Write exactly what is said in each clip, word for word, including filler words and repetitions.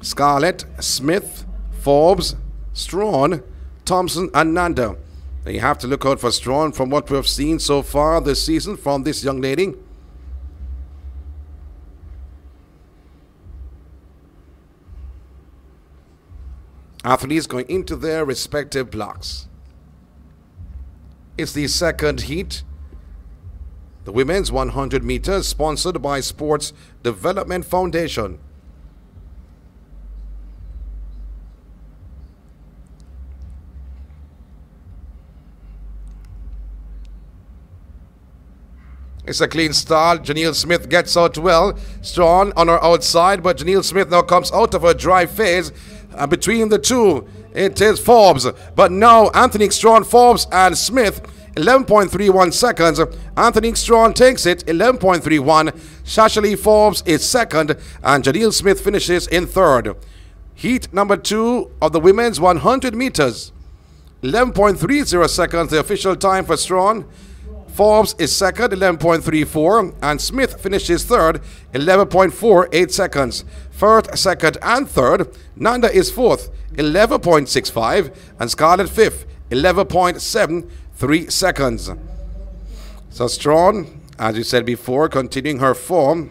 Scarlett, Smith, Forbes, Strachan, Thompson, and Nanda. You have to look out for Strachan from what we've seen so far this season from this young lady. Athletes going into their respective blocks. It's the second heat. The women's one hundred meters, sponsored by Sports Development Foundation. It's a clean start. Janelle Smith gets out well. Strachan on her outside, but Janelle Smith now comes out of her dry phase. Uh, between the two, it is Forbes. But now Antonique, Strachan, Forbes, and Smith, eleven point three one seconds. Antonique Strachan takes it, eleven point three one. Shashali Forbes is second, and Janelle Smith finishes in third. Heat number two of the women's one hundred meters. eleven point three zero seconds, the official time for Strachan. Forbes is second, eleven point three four, and Smith finishes third, eleven point four eight seconds. First, second, and third. Nanda is fourth, eleven point six five, and Scarlett fifth, eleven point seven three seconds. So Strachan, as you said before, continuing her form.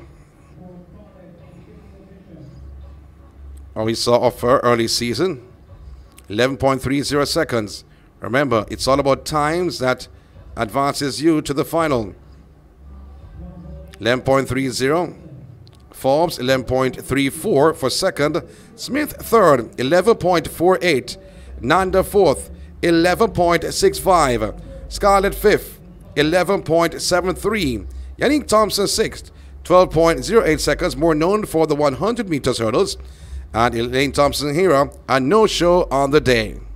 Or we saw of her early season, eleven point three zero seconds. Remember, it's all about times that advances you to the final. eleven point three zero. Forbes, eleven point three four for second. Smith, third, eleven point four eight. Nanda, fourth, eleven point six five. Scarlett, fifth, eleven point seven three. Janeek Thompson, sixth, twelve point zero eight seconds, more known for the one hundred meters hurdles. And Elaine Thompson here, a no-show on the day.